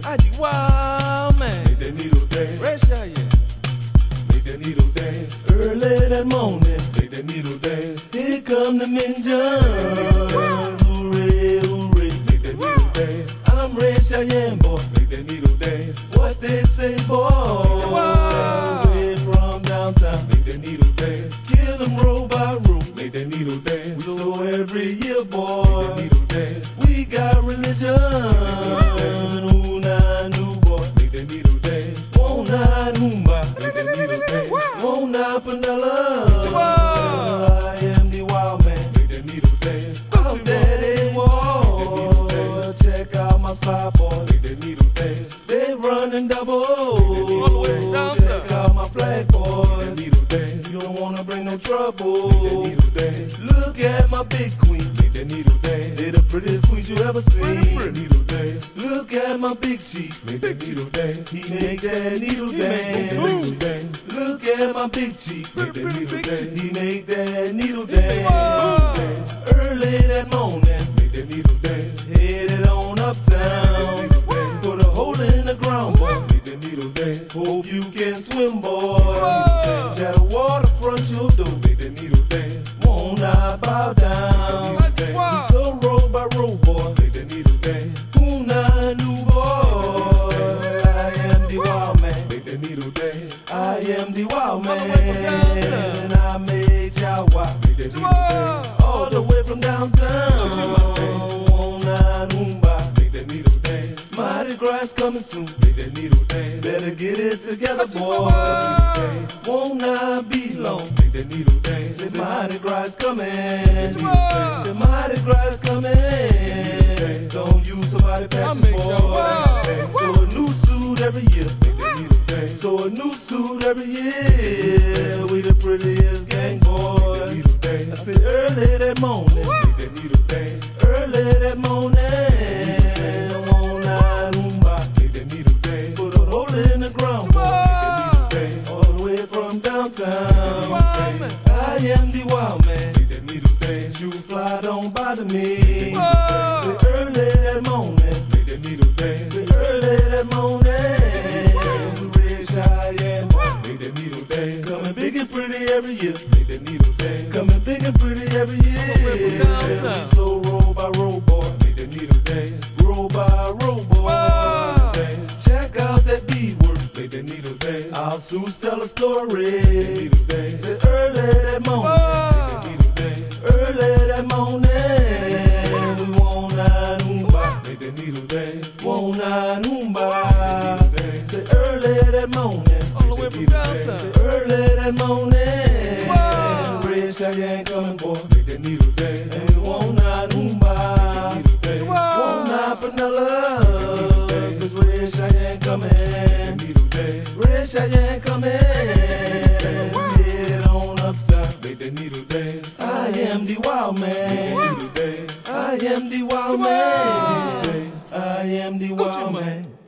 I the wild man. Make that needle dance. Red Cheyenne. Make that needle dance. Early that morning. Make that needle dance. Here come the Minjans. Hooray, hooray. Make that needle dance. I'm Red Cheyenne boy. Make that needle dance. What they say, boy. Away from downtown. Make that needle dance. Kill them row by row. Make that needle dance. So every year, Make boy, that needle dance. we got religion. Ooh, nah, new boy. Make that needle dance. Won't nah, noomba. Make that needle dance. Won't nah, panella. I am the wild man. Make that needle dance. Out there they walk. Check out my spy boy. Make that needle dance. They running double. All the way down. Check out my flag boy. Make that needle dance. You don't wanna bring no Make that trouble. needle dance. Look at my big queen. Make that needle dance. They're the prettiest queens you ever seen. Make that needle dance. Look at my big chief. Make that needle dance. He make that needle Make that dance. needle dance. Look at my big chief. Make that needle dance. He make that needle dance. Early that morning, Make that needle dance. headed on uptown. Put a hole in the ground, boy. Make that needle dance. Hope you can swim, boy. Shadow waterfront your door. Make that needle dance. Won't I bow down? So row by row, boy. Make that needle dance. Ooh, nah, new boy. I am the wild man. Make that needle dance. I am the wild man. I made y'all wild. Make that needle dance. All the way from downtown. Won't I noomba. Make that needle dance. Mardi Gras coming soon. Make that needle dance. Better get it together, boy. Won't I be long? Make that needle dance. Say Mardi Gras coming. Say Mardi Gras coming. Don't use somebody passing boy. So a new suit every year. Make that needle dance. So a new suit every year. We the prettiest gang, boy. Needle I dance. said early that morning. Make that needle dance. Early that morning. Won't I noomba. Make that needle dance. Put a hole in the ground, boy. Needle dance. All the way from downtown. I am the wild man. Make that needle dance. You fly, don't bother me. Say early that morning. Make that needle dance. Say early that morning. Red Cheyenne. Make that needle dance. Coming big and pretty every year. Make that needle dance. Coming big and pretty every year. So row by row, boy. Make that needle dance. Row by row, boy. Check out that beadwork. Make that needle dance. I'll soon tell a story. Needle dance. Say early that morning. Needle dance. Early that morning. We won't I noomba. Make that needle dance. Won't I noomba. Say early that morning. All the way from downtown. Say early that morning. Red Cheyenne coming, boy. Make that needle dance. And we won't I noomba. Needle dance. Won't I panella. Cause Red Cheyenne coming. Needle dance. Red Cheyenne coming. Head on uptown. Make that needle dance. I am the wild man. Needle dance. I am the wild man. I am the wild man.